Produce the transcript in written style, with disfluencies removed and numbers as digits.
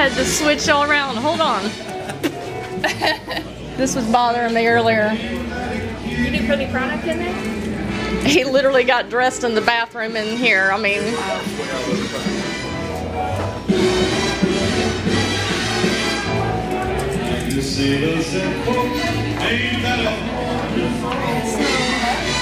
had to switch all around. Hold on. This was bothering me earlier. You do put any product in there? He literally got dressed in the bathroom in here. I mean, You see those folks, ain't that a wonderful?